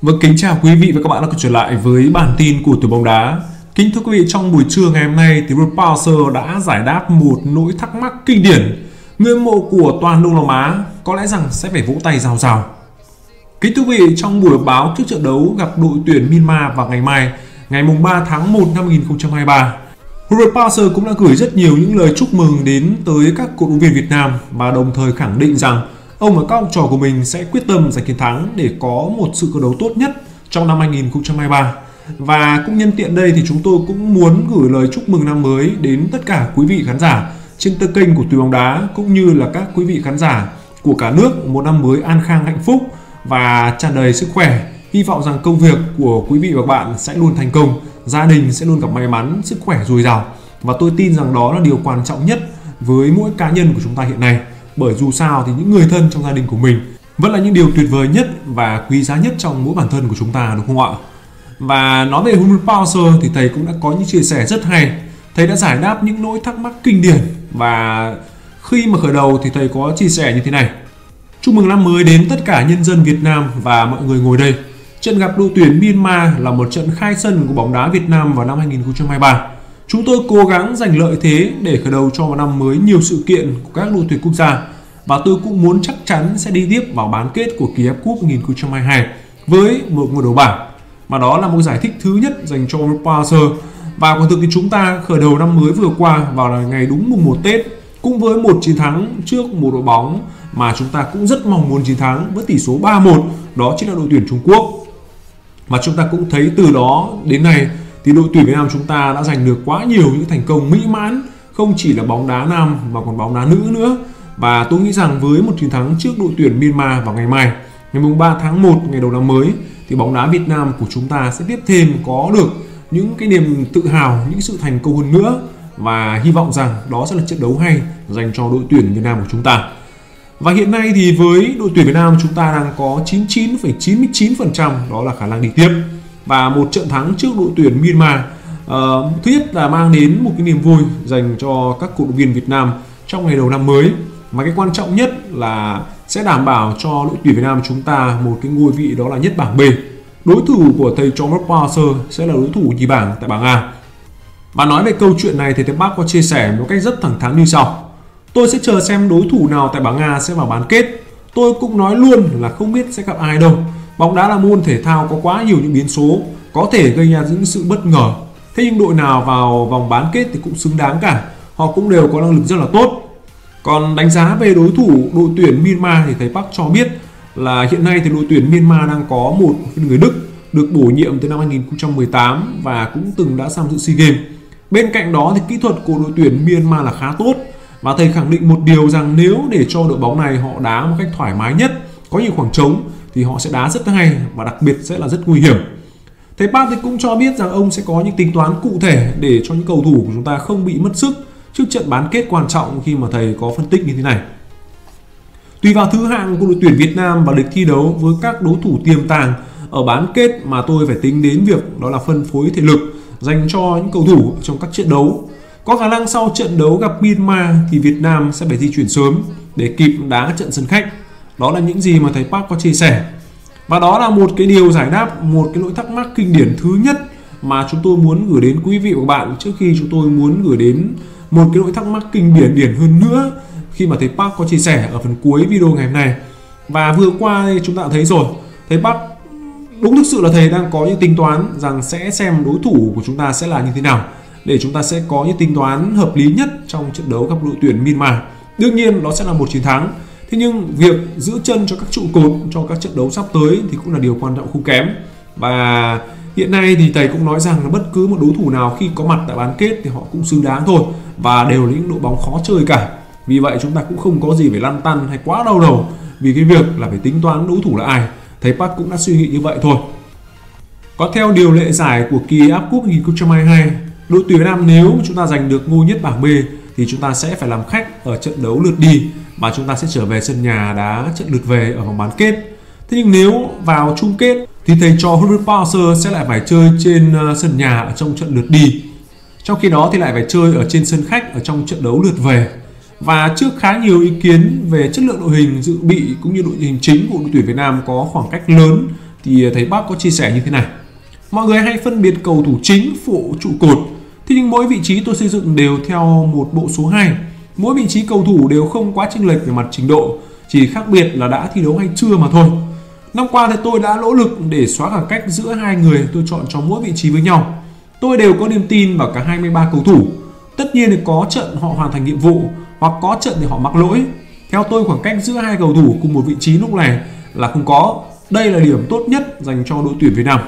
Vâng, kính chào quý vị và các bạn đã quay trở lại với bản tin của Tuổi bóng đá. Kính thưa quý vị, trong buổi trưa ngày hôm nay thì Robert Pauser đã giải đáp một nỗi thắc mắc kinh điển. Người hâm mộ của toàn Đông Nam Á có lẽ rằng sẽ phải vỗ tay rào rào. Kính thưa quý vị, trong buổi họp báo trước trận đấu gặp đội tuyển Myanmar vào ngày mai, ngày 3 tháng 1 năm 2023, Robert Pauser cũng đã gửi rất nhiều những lời chúc mừng đến tới các cổ động viên Việt Nam và đồng thời khẳng định rằng ông và các học trò của mình sẽ quyết tâm giành chiến thắng để có một sự cơ đấu tốt nhất trong năm 2023. Và cũng nhân tiện đây thì chúng tôi cũng muốn gửi lời chúc mừng năm mới đến tất cả quý vị khán giả trên kênh của Tuổi bóng đá cũng như là các quý vị khán giả của cả nước một năm mới an khang hạnh phúc và tràn đầy sức khỏe. Hy vọng rằng công việc của quý vị và các bạn sẽ luôn thành công, gia đình sẽ luôn gặp may mắn, sức khỏe dồi dào. Và tôi tin rằng đó là điều quan trọng nhất với mỗi cá nhân của chúng ta hiện nay. Bởi dù sao thì những người thân trong gia đình của mình vẫn là những điều tuyệt vời nhất và quý giá nhất trong mỗi bản thân của chúng ta, đúng không ạ? Và nói về Robert Pauser thì thầy cũng đã có những chia sẻ rất hay. Thầy đã giải đáp những nỗi thắc mắc kinh điển và khi mà khởi đầu thì thầy có chia sẻ như thế này: chúc mừng năm mới đến tất cả nhân dân Việt Nam và mọi người ngồi đây. Trận gặp đội tuyển Myanmar là một trận khai sân của bóng đá Việt Nam vào năm 2023. Chúng tôi cố gắng giành lợi thế để khởi đầu cho một năm mới nhiều sự kiện của các đội tuyển quốc gia. Và tôi cũng muốn chắc chắn sẽ đi tiếp vào bán kết của kỳ AF Cup 2022 với một ngôi đầu bảng. Và đó là một giải thích thứ nhất dành cho Pauser. Và còn thực thì chúng ta khởi đầu năm mới vừa qua vào ngày đúng mùng 1 Tết cũng với một chiến thắng trước một đội bóng mà chúng ta cũng rất mong muốn chiến thắng với tỷ số 3-1, đó chính là đội tuyển Trung Quốc. Mà chúng ta cũng thấy từ đó đến nay thì đội tuyển Việt Nam chúng ta đã giành được quá nhiều những thành công mỹ mãn, không chỉ là bóng đá nam mà còn bóng đá nữ nữa. Và tôi nghĩ rằng với một chiến thắng trước đội tuyển Myanmar vào ngày mai, ngày 3 tháng 1, ngày đầu năm mới, thì bóng đá Việt Nam của chúng ta sẽ tiếp thêm có được những cái niềm tự hào, những sự thành công hơn nữa. Và hy vọng rằng đó sẽ là trận đấu hay dành cho đội tuyển Việt Nam của chúng ta. Và hiện nay thì với đội tuyển Việt Nam chúng ta đang có 99,99% đó là khả năng đi tiếp. Và một trận thắng trước đội tuyển Myanmar thứ nhất là mang đến một cái niềm vui dành cho các cổ động viên Việt Nam trong ngày đầu năm mới. Mà cái quan trọng nhất là sẽ đảm bảo cho đội tuyển Việt Nam chúng ta một cái ngôi vị đó là nhất bảng B. Đối thủ của thầy trò Robert Pauser sẽ là đối thủ nhì bảng tại bảng A. Và nói về câu chuyện này thì thầy Park có chia sẻ một cách rất thẳng thắn như sau: tôi sẽ chờ xem đối thủ nào tại bảng A sẽ vào bán kết. Tôi cũng nói luôn là không biết sẽ gặp ai đâu. Bóng đá là môn thể thao có quá nhiều những biến số, có thể gây ra những sự bất ngờ. Thế nhưng đội nào vào vòng bán kết thì cũng xứng đáng cả. Họ cũng đều có năng lực rất là tốt. Còn đánh giá về đối thủ đội tuyển Myanmar thì thầy Park cho biết là hiện nay thì đội tuyển Myanmar đang có một người Đức được bổ nhiệm từ năm 2018 và cũng từng đã tham dự SEA Games. Bên cạnh đó thì kỹ thuật của đội tuyển Myanmar là khá tốt. Và thầy khẳng định một điều rằng nếu để cho đội bóng này họ đá một cách thoải mái nhất, có nhiều khoảng trống thì họ sẽ đá rất hay và đặc biệt sẽ là rất nguy hiểm. Thầy Park thì cũng cho biết rằng ông sẽ có những tính toán cụ thể để cho những cầu thủ của chúng ta không bị mất sức trước trận bán kết quan trọng khi mà thầy có phân tích như thế này. Tùy vào thứ hạng của đội tuyển Việt Nam và lịch thi đấu với các đối thủ tiềm tàng ở bán kết mà tôi phải tính đến việc đó là phân phối thể lực dành cho những cầu thủ trong các trận đấu. Có khả năng sau trận đấu gặp Myanmar thì Việt Nam sẽ phải di chuyển sớm để kịp đá trận sân khách. Đó là những gì mà thầy Park có chia sẻ. Và đó là một cái điều giải đáp một cái nỗi thắc mắc kinh điển thứ nhất mà chúng tôi muốn gửi đến quý vị và các bạn trước khi chúng tôi muốn gửi đến một cái nỗi thắc mắc kinh điển hơn nữa khi mà thầy Park có chia sẻ ở phần cuối video ngày hôm nay. Và vừa qua chúng ta đã thấy rồi, thầy Park đúng thực sự là thầy đang có những tính toán rằng sẽ xem đối thủ của chúng ta sẽ là như thế nào để chúng ta sẽ có những tính toán hợp lý nhất trong trận đấu gặp đội tuyển Myanmar. Đương nhiên đó sẽ là một chiến thắng. Thế nhưng việc giữ chân cho các trụ cột cho các trận đấu sắp tới thì cũng là điều quan trọng không kém. Và hiện nay thì thầy cũng nói rằng là bất cứ một đối thủ nào khi có mặt tại bán kết thì họ cũng xứng đáng thôi. Và đều là những đội bóng khó chơi cả. Vì vậy chúng ta cũng không có gì phải lăn tăn hay quá đau đầu vì cái việc là phải tính toán đối thủ là ai. Thầy Park cũng đã suy nghĩ như vậy thôi. Có theo điều lệ giải của kỳ AF Cup 2022, đội tuyển Việt Nam nếu chúng ta giành được ngôi nhất bảng B thì chúng ta sẽ phải làm khách ở trận đấu lượt đi và chúng ta sẽ trở về sân nhà đá trận lượt về ở vòng bán kết. Thế nhưng nếu vào chung kết thì thầy trò Robert Pauser sẽ lại phải chơi trên sân nhà ở trong trận lượt đi. Trong khi đó thì lại phải chơi ở trên sân khách ở trong trận đấu lượt về. Và trước khá nhiều ý kiến về chất lượng đội hình dự bị cũng như đội hình chính của đội tuyển Việt Nam có khoảng cách lớn thì thầy Park có chia sẻ như thế này: mọi người hay phân biệt cầu thủ chính, phụ, trụ cột. Thế nhưng mỗi vị trí tôi xây dựng đều theo một bộ số 2. Mỗi vị trí cầu thủ đều không quá chênh lệch về mặt trình độ, chỉ khác biệt là đã thi đấu hay chưa mà thôi. Năm qua thì tôi đã nỗ lực để xóa khoảng cách giữa hai người tôi chọn cho mỗi vị trí với nhau. Tôi đều có niềm tin vào cả 23 cầu thủ. Tất nhiên thì có trận họ hoàn thành nhiệm vụ, hoặc có trận thì họ mắc lỗi. Theo tôi, khoảng cách giữa hai cầu thủ cùng một vị trí lúc này là không có. Đây là điểm tốt nhất dành cho đội tuyển Việt Nam.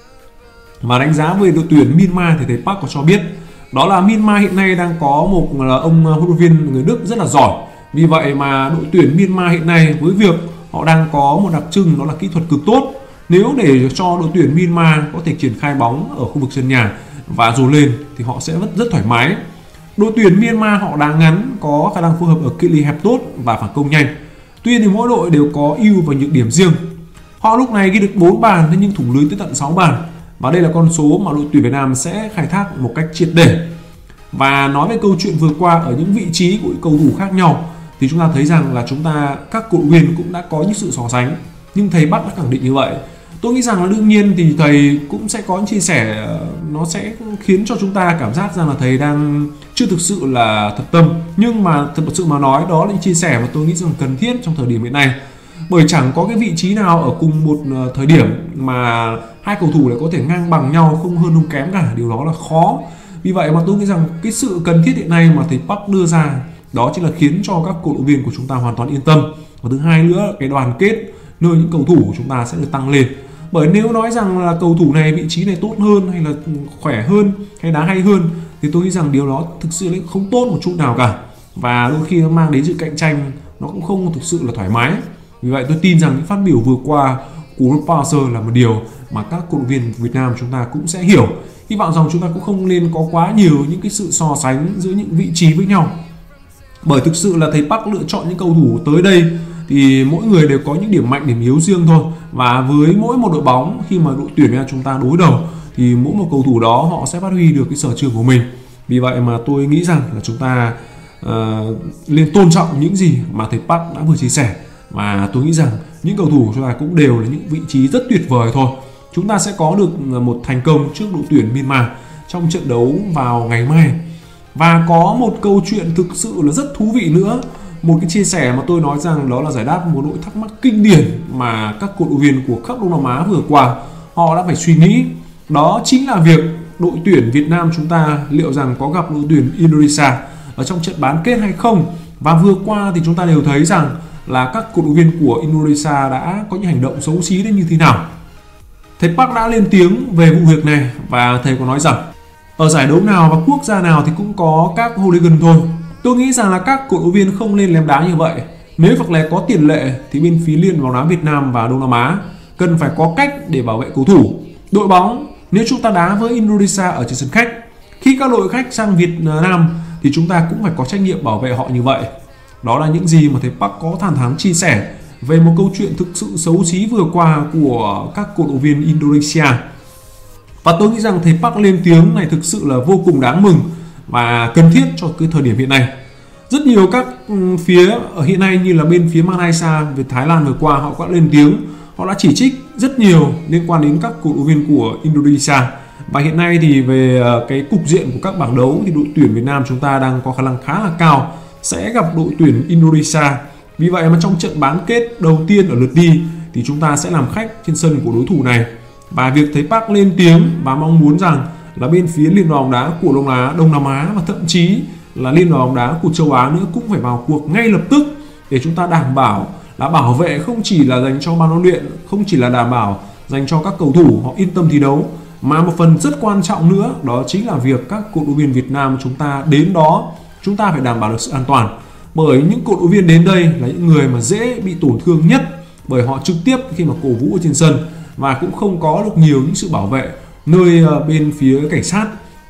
Và đánh giá về đội tuyển Myanmar thì thầy Park có cho biết đó là Myanmar hiện nay đang có một ông huấn luyện viên người Đức rất là giỏi. Vì vậy mà đội tuyển Myanmar hiện nay với việc họ đang có một đặc trưng đó là kỹ thuật cực tốt. Nếu để cho đội tuyển Myanmar có thể triển khai bóng ở khu vực sân nhà và dồn lên thì họ sẽ rất thoải mái. Đội tuyển Myanmar họ đá ngắn, có khả năng phối hợp ở cự ly hẹp tốt và phản công nhanh. Tuy nhiên thì mỗi đội đều có ưu và nhược điểm riêng. Họ lúc này ghi được 4 bàn nhưng thủng lưới tới tận 6 bàn. Và đây là con số mà đội tuyển Việt Nam sẽ khai thác một cách triệt để. Và nói về câu chuyện vừa qua ở những vị trí của cầu thủ khác nhau thì chúng ta thấy rằng là các cổ động viên cũng đã có những sự so sánh. Nhưng thầy Park đã khẳng định như vậy. Tôi nghĩ rằng là đương nhiên thì thầy cũng sẽ có những chia sẻ, nó sẽ khiến cho chúng ta cảm giác rằng là thầy đang chưa thực sự là thật tâm. Nhưng mà thật sự mà nói, đó là những chia sẻ mà tôi nghĩ rằng cần thiết trong thời điểm hiện nay. Bởi chẳng có cái vị trí nào ở cùng một thời điểm mà hai cầu thủ lại có thể ngang bằng nhau, không hơn không kém cả. Điều đó là khó. Vì vậy mà tôi nghĩ rằng cái sự cần thiết hiện nay mà thầy Park đưa ra đó chính là khiến cho các cổ động viên của chúng ta hoàn toàn yên tâm. Và thứ hai nữa, cái đoàn kết nơi những cầu thủ của chúng ta sẽ được tăng lên. Bởi nếu nói rằng là cầu thủ này vị trí này tốt hơn, hay là khỏe hơn, hay đá hay hơn, thì tôi nghĩ rằng điều đó thực sự không tốt một chút nào cả. Và đôi khi nó mang đến sự cạnh tranh, nó cũng không thực sự là thoải mái. Vì vậy tôi tin rằng những phát biểu vừa qua của Ruud Pauser là một điều mà các cổ động viên Việt Nam chúng ta cũng sẽ hiểu. Hy vọng rằng chúng ta cũng không nên có quá nhiều những cái sự so sánh giữa những vị trí với nhau. Bởi thực sự là thầy Park lựa chọn những cầu thủ tới đây thì mỗi người đều có những điểm mạnh, điểm yếu riêng thôi. Và với mỗi một đội bóng, khi mà đội tuyển Việt Nam chúng ta đối đầu thì mỗi một cầu thủ đó họ sẽ phát huy được cái sở trường của mình. Vì vậy mà tôi nghĩ rằng là chúng ta nên tôn trọng những gì mà thầy Park đã vừa chia sẻ. Và tôi nghĩ rằng những cầu thủ của chúng ta cũng đều là những vị trí rất tuyệt vời thôi. Chúng ta sẽ có được một thành công trước đội tuyển Myanmar trong trận đấu vào ngày mai. Và có một câu chuyện thực sự là rất thú vị nữa, một cái chia sẻ mà tôi nói rằng đó là giải đáp một nỗi thắc mắc kinh điển mà các cổ động viên của khắp Đông Nam Á vừa qua họ đã phải suy nghĩ. Đó chính là việc đội tuyển Việt Nam chúng ta liệu rằng có gặp đội tuyển Indonesia ở trong trận bán kết hay không. Và vừa qua thì chúng ta đều thấy rằng là các cổ động viên của Indonesia đã có những hành động xấu xí đến như thế nào. Thầy Park đã lên tiếng về vụ việc này và thầy có nói rằng ở giải đấu nào và quốc gia nào thì cũng có các hooligan thôi. Tôi nghĩ rằng là các cổ động viên không nên ném đá như vậy. Nếu hoặc là có tiền lệ thì bên phía Liên đoàn bóng đá Việt Nam và Đông Nam Á cần phải có cách để bảo vệ cầu thủ. Đội bóng, nếu chúng ta đá với Indonesia ở trên sân khách, khi các đội khách sang Việt Nam thì chúng ta cũng phải có trách nhiệm bảo vệ họ như vậy. Đó là những gì mà thầy Park có thẳng thắn chia sẻ về một câu chuyện thực sự xấu xí vừa qua của các cổ động viên Indonesia. Và tôi nghĩ rằng thầy Park lên tiếng này thực sự là vô cùng đáng mừng và cần thiết cho cái thời điểm hiện nay. Rất nhiều các phía ở hiện nay như là bên phía Malaysia, về Thái Lan vừa qua họ đã lên tiếng, họ đã chỉ trích rất nhiều liên quan đến các cổ động viên của Indonesia. Và hiện nay thì về cái cục diện của các bảng đấu thì đội tuyển Việt Nam chúng ta đang có khả năng khá là cao sẽ gặp đội tuyển Indonesia. Vì vậy mà trong trận bán kết đầu tiên ở lượt đi thì chúng ta sẽ làm khách trên sân của đối thủ này. Và việc thầy Park lên tiếng và mong muốn rằng là bên phía Liên đoàn bóng đá của Đông Nam Á và thậm chí là Liên đoàn bóng đá của châu Á nữa cũng phải vào cuộc ngay lập tức để chúng ta đảm bảo là bảo vệ không chỉ là dành cho ban huấn luyện, không chỉ là đảm bảo dành cho các cầu thủ họ yên tâm thi đấu, mà một phần rất quan trọng nữa đó chính là việc các cổ động viên Việt Nam chúng ta đến đó chúng ta phải đảm bảo được sự an toàn. Bởi những cổ động viên đến đây là những người mà dễ bị tổn thương nhất, bởi họ trực tiếp khi mà cổ vũ ở trên sân và cũng không có được nhiều những sự bảo vệ nơi bên phía cảnh sát.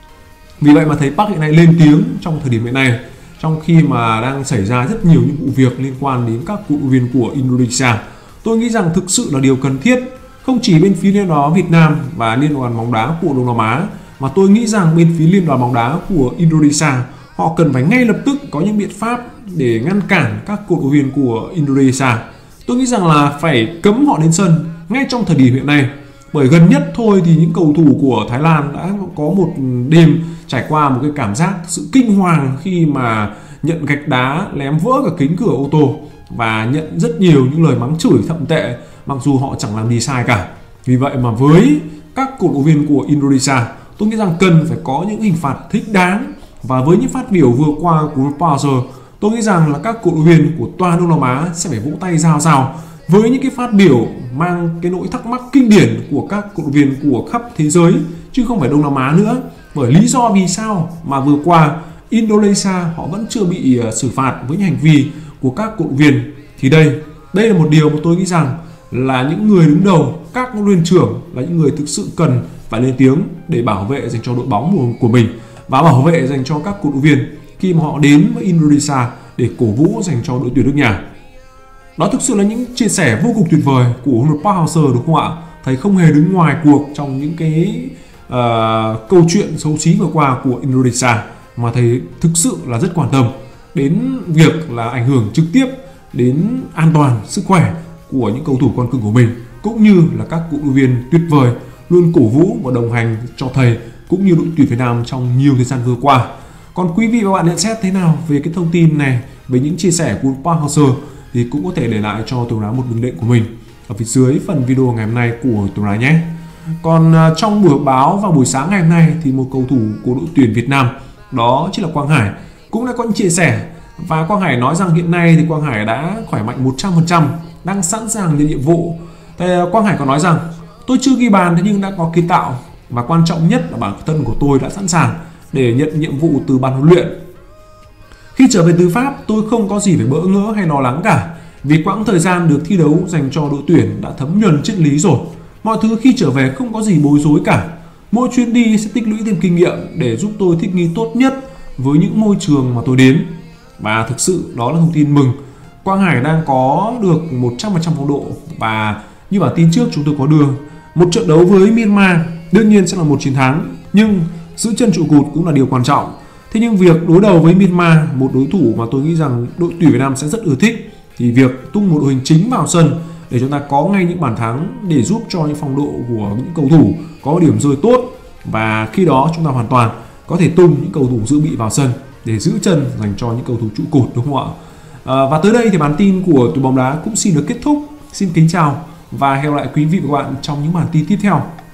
Vì vậy mà thầy Park hiện nay lên tiếng trong thời điểm hiện nay, trong khi mà đang xảy ra rất nhiều những vụ việc liên quan đến các cổ động viên của Indonesia. Tôi nghĩ rằng thực sự là điều cần thiết, không chỉ bên phía Liên đoàn Việt Nam và Liên đoàn bóng đá của Đông Nam Á, mà tôi nghĩ rằng bên phía Liên đoàn bóng đá của Indonesia họ cần phải ngay lập tức có những biện pháp để ngăn cản các cổ động viên của Indonesia. Tôi nghĩ rằng là phải cấm họ đến sân, ngay trong thời điểm hiện nay. Bởi gần nhất thôi thì những cầu thủ của Thái Lan đã có một đêm trải qua một cái cảm giác sự kinh hoàng khi mà nhận gạch đá lém vỡ cả kính cửa ô tô và nhận rất nhiều những lời mắng chửi thậm tệ mặc dù họ chẳng làm gì sai cả. Vì vậy mà với các cổ động viên của Indonesia, tôi nghĩ rằng cần phải có những hình phạt thích đáng. Và với những phát biểu vừa qua của Rupaulser, tôi nghĩ rằng là các cổ động viên của toàn Đông Nam Á sẽ phải vỗ tay rao rao với những cái phát biểu mang cái nỗi thắc mắc kinh điển của các cổ động viên của khắp thế giới chứ không phải Đông Nam Á nữa. Bởi lý do vì sao mà vừa qua Indonesia họ vẫn chưa bị xử phạt với những hành vi của các cổ động viên, thì đây là một điều mà tôi nghĩ rằng là những người đứng đầu, các huấn luyện trưởng là những người thực sự cần phải lên tiếng để bảo vệ dành cho đội bóng của mình và bảo vệ dành cho các cổ động viên khi mà họ đến với Indonesia để cổ vũ dành cho đội tuyển nước nhà. Đó thực sự là những chia sẻ vô cùng tuyệt vời của huấn luyện Park Hang-seo, đúng không ạ? Thầy không hề đứng ngoài cuộc trong những cái câu chuyện xấu xí vừa qua của Indonesia, mà thầy thực sự là rất quan tâm đến việc là ảnh hưởng trực tiếp đến an toàn sức khỏe của những cầu thủ con cưng của mình, cũng như là các cổ động viên tuyệt vời luôn cổ vũ và đồng hành cho thầy cũng như đội tuyển Việt Nam trong nhiều thời gian vừa qua. Còn quý vị và bạn nhận xét thế nào về cái thông tin này, về những chia sẻ của Park Hang-seo thì cũng có thể để lại cho Tường Đá một bình luận của mình ở phía dưới phần video ngày hôm nay của Tường Đá nhé. Còn trong buổi họp báo vào buổi sáng ngày hôm nay thì một cầu thủ của đội tuyển Việt Nam, đó chính là Quang Hải, cũng đã có những chia sẻ. Và Quang Hải nói rằng hiện nay thì Quang Hải đã khỏe mạnh 100%, đang sẵn sàng nhận nhiệm vụ. Quang Hải có nói rằng tôi chưa ghi bàn thế nhưng đã có kiến tạo, và quan trọng nhất là bản thân của tôi đã sẵn sàng để nhận nhiệm vụ từ ban huấn luyện. Khi trở về từ Pháp, tôi không có gì phải bỡ ngỡ hay lo lắng cả, vì quãng thời gian được thi đấu dành cho đội tuyển đã thấm nhuần triết lý rồi. Mọi thứ khi trở về không có gì bối rối cả. Mỗi chuyến đi sẽ tích lũy thêm kinh nghiệm để giúp tôi thích nghi tốt nhất với những môi trường mà tôi đến. Và thực sự đó là thông tin mừng. Quang Hải đang có được 100% phong độ, và như bản tin trước chúng tôi có đưa, một trận đấu với Myanmar đương nhiên sẽ là một chiến thắng, nhưng giữ chân trụ cột cũng là điều quan trọng. Thế nhưng việc đối đầu với Myanmar, một đối thủ mà tôi nghĩ rằng đội tuyển Việt Nam sẽ rất ưa thích, thì việc tung một đội hình chính vào sân để chúng ta có ngay những bàn thắng để giúp cho những phong độ của những cầu thủ có điểm rơi tốt, và khi đó chúng ta hoàn toàn có thể tung những cầu thủ dự bị vào sân để giữ chân dành cho những cầu thủ trụ cột, đúng không ạ? Và tới đây thì bản tin của Tuổi Bóng Đá cũng xin được kết thúc. Xin kính chào và hẹn gặp lại quý vị và các bạn trong những bản tin tiếp theo.